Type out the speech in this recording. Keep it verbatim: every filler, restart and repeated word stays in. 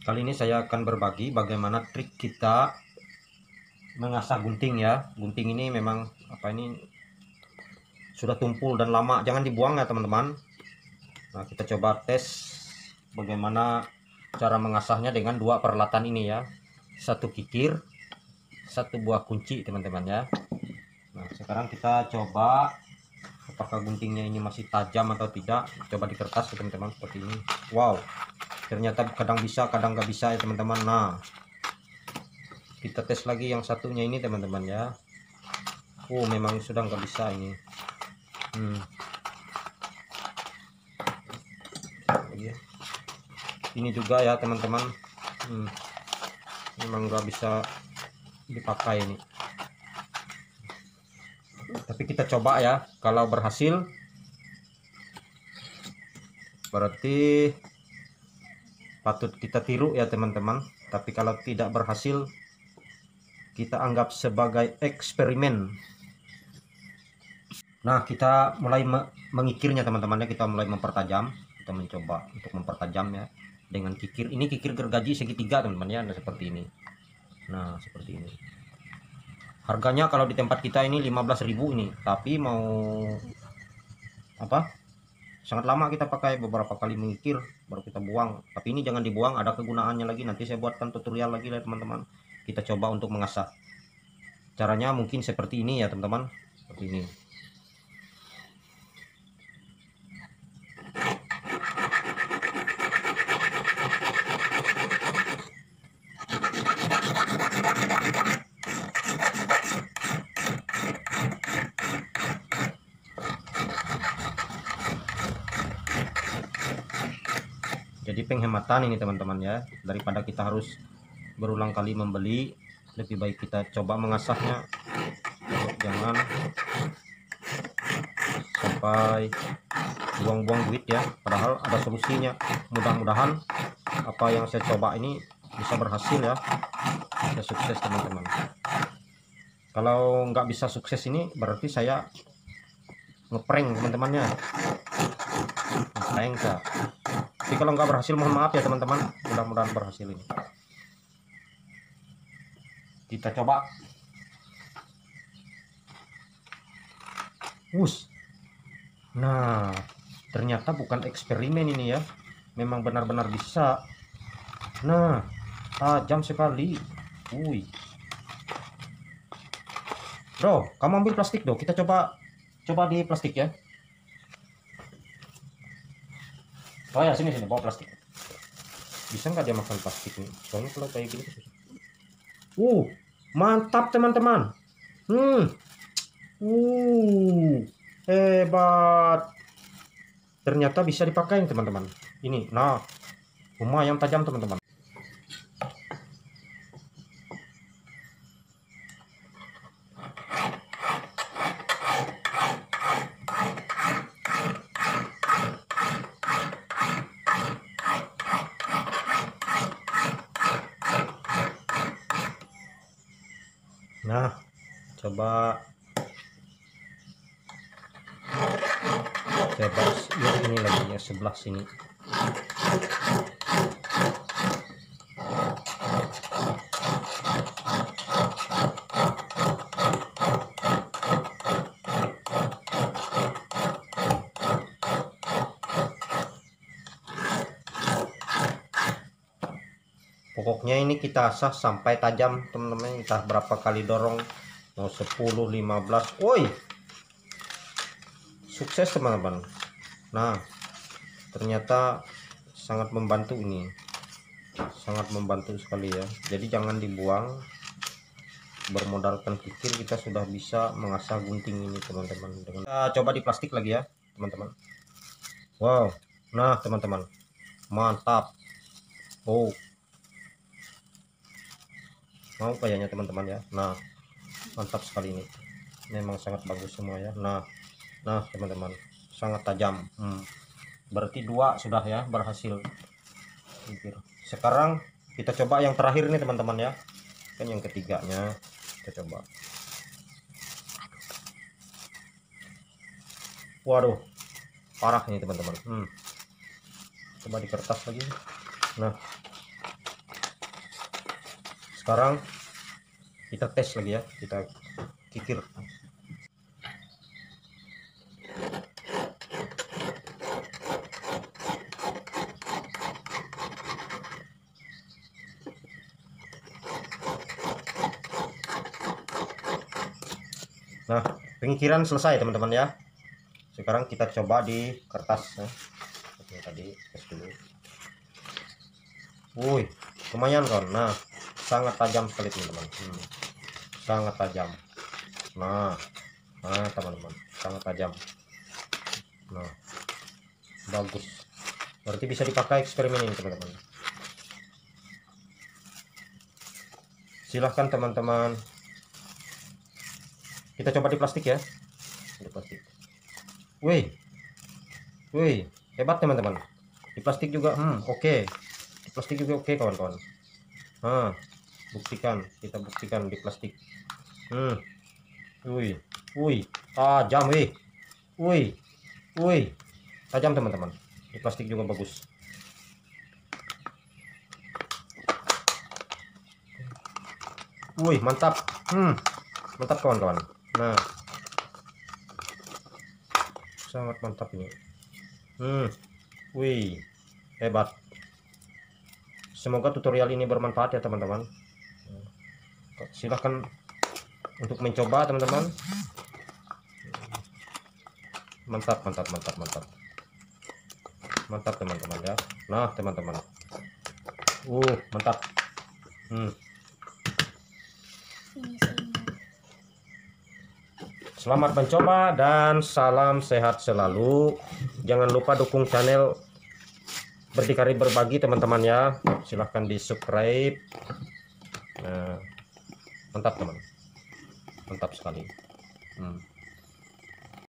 Kali ini saya akan berbagi bagaimana trik kita mengasah gunting ya. Gunting ini memang apa ini sudah tumpul dan lama, jangan dibuang ya teman-teman. Nah, kita coba tes bagaimana cara mengasahnya dengan dua peralatan ini ya. Satu kikir, satu buah kunci teman-teman ya. Nah, sekarang kita coba apakah guntingnya ini masih tajam atau tidak. Coba di kertas ya teman-teman, seperti ini. Wow, ternyata kadang bisa kadang nggak bisa ya teman-teman. Nah, kita tes lagi yang satunya ini teman-teman ya. Oh, memang sudah nggak bisa ini. hmm. Ini juga ya teman-teman. hmm. Memang nggak bisa dipakai ini, tapi kita coba ya. Kalau berhasil berarti patut kita tiru ya teman-teman, tapi kalau tidak berhasil kita anggap sebagai eksperimen. Nah, kita mulai me mengikirnya teman-teman ya. Kita mulai mempertajam, kita mencoba untuk mempertajam ya dengan kikir. Ini kikir gergaji segitiga teman-teman ya. Nah, seperti ini. Nah, seperti ini. Harganya kalau di tempat kita ini lima belas ribu ini, tapi mau apa? Sangat lama kita pakai, beberapa kali mengikir baru kita buang. Tapi ini jangan dibuang, ada kegunaannya lagi. Nanti saya buatkan tutorial lagi ya teman-teman. Kita coba untuk mengasah. Caranya mungkin seperti ini ya teman-teman. Seperti ini. Jadi penghematan ini teman-teman ya, daripada kita harus berulang kali membeli, lebih baik kita coba mengasahnya. Jangan sampai buang-buang duit ya, padahal ada solusinya. Mudah-mudahan apa yang saya coba ini bisa berhasil ya, bisa sukses teman-teman. Kalau nggak bisa sukses ini berarti saya ngeprank teman-temannya, ngeprank ya. Tapi kalau nggak berhasil mohon maaf ya teman-teman, mudah-mudahan berhasil ini. Kita coba. Wush. Nah, ternyata bukan eksperimen ini ya, memang benar-benar bisa. Nah, tajam sekali. Wih, bro, kamu ambil plastik dong, kita coba coba di plastik ya. Oh ya, sini sini bawa plastik. Bisa nggak dia makan plastik nih? Soalnya kalau kayak gini susah. Uh, mantap teman-teman. Hmm. Uh, hebat. Ternyata bisa dipakai teman-teman. Ini, nah, lumayan tajam teman-teman. Nah, coba coba ya, ini lagi ya, sebelah sini. Pokoknya ini kita asah sampai tajam teman-teman, entah berapa kali dorong, mau sepuluh, lima belas. Woi, sukses teman-teman. Nah, ternyata sangat membantu ini, sangat membantu sekali ya. Jadi jangan dibuang. Bermodalkan kikir kita sudah bisa mengasah gunting ini teman-teman. Dengan kita coba di plastik lagi ya teman-teman. Wow, nah teman-teman, mantap. Oh, mau kayaknya teman-teman ya. Nah, mantap sekali ini, memang sangat bagus semua ya. Nah nah teman-teman, sangat tajam. hmm. Berarti dua sudah ya berhasil. Sekarang kita coba yang terakhir nih teman-teman ya, kan yang ketiganya kita coba. Waduh, parah ini teman-teman. hmm. Coba di kertas lagi. Nah, Sekarang kita tes lagi ya, kita kikir. Nah, pengikiran selesai teman-teman ya. Sekarang kita coba di kertas ya. Oke, tadi tes dulu. Wih, lumayan kan. Nah, sangat tajam sekali teman-teman. Hmm, sangat tajam. Nah, nah teman-teman, sangat tajam. Nah, bagus. Berarti bisa dipakai eksperimen ini teman-teman. Silahkan teman-teman. Kita coba di plastik ya. Di plastik. Wih, wih, hebat teman-teman. Di plastik juga, hmm, oke. Okay. Di plastik juga oke okay, kawan-kawan. Nah, buktikan, kita buktikan di plastik. Hmm, wih, wih, tajam, wih, wih, wih, tajam teman-teman. Di plastik juga bagus. Wih, mantap. Hmm, mantap kawan-kawan. Nah, sangat mantap ini. Hmm, wih, hebat. Semoga tutorial ini bermanfaat ya teman-teman. Silahkan untuk mencoba teman-teman. Mantap, mantap, mantap, mantap. Mantap teman-teman ya. Nah teman-teman. Uh, mantap. Hmm. Selamat mencoba dan salam sehat selalu. Jangan lupa dukung channel Berdikari Berbagi teman-teman ya. Silahkan di subscribe. Nah, mantap teman, mantap sekali. Hmm.